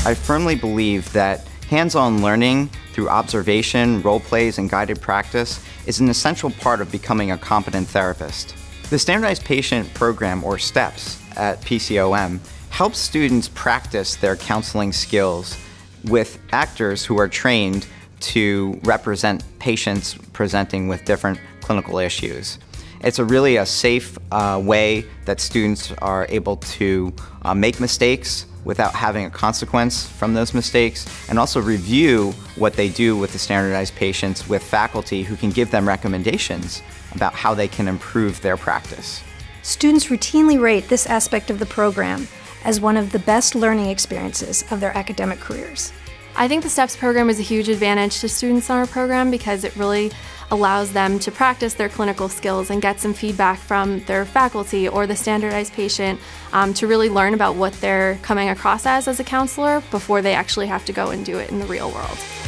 I firmly believe that hands-on learning through observation, role plays, and guided practice is an essential part of becoming a competent therapist. The Standardized Patient Program, or STEPPS, at PCOM helps students practice their counseling skills with actors who are trained to represent patients presenting with different clinical issues. It's really a safe way that students are able to make mistakes without having a consequence from those mistakes, and also review what they do with the standardized patients with faculty who can give them recommendations about how they can improve their practice. Students routinely rate this aspect of the program as one of the best learning experiences of their academic careers. I think the STEPPS program is a huge advantage to students on our program because it really allows them to practice their clinical skills and get some feedback from their faculty or the standardized patient to really learn about what they're coming across as a counselor before they actually have to go and do it in the real world.